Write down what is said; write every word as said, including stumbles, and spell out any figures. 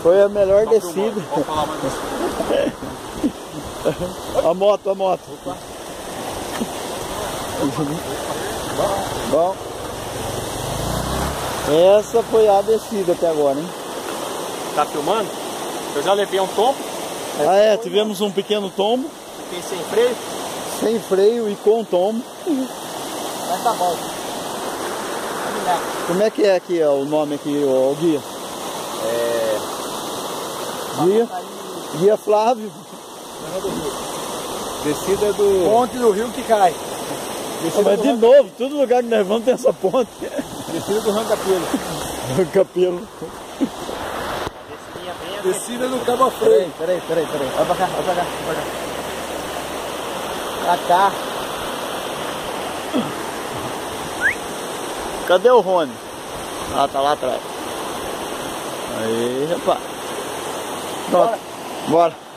Foi a melhor descida. Vamos falar mais descida. A moto, a moto. Bom. Essa foi a descida até agora, hein? Tá filmando? Eu já levei um tombo. Ah é, tivemos um pequeno tombo. Fiquei sem freio. Sem freio e com tombo. Mas tá bom. Como é que é aqui, ó, o nome aqui, o guia? É... Guia, guia Flávio. Descida do... Ponte do rio que cai. Ah, mas de novo, todo lugar que nós vamos tem essa ponte. Descida do Rancapelo. Rancapelo. Descida do Cabo Freio. Peraí, peraí, peraí. Vai pra cá, vai pra cá, vai pra cá. Pra cá. Cadê o Rony? Ah, tá lá atrás. Aí, rapaz. Bora. Bora.